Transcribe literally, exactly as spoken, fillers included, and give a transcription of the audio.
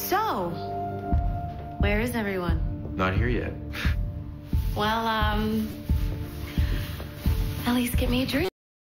So, where is everyone? Not here yet. Well, um, at least get me a drink.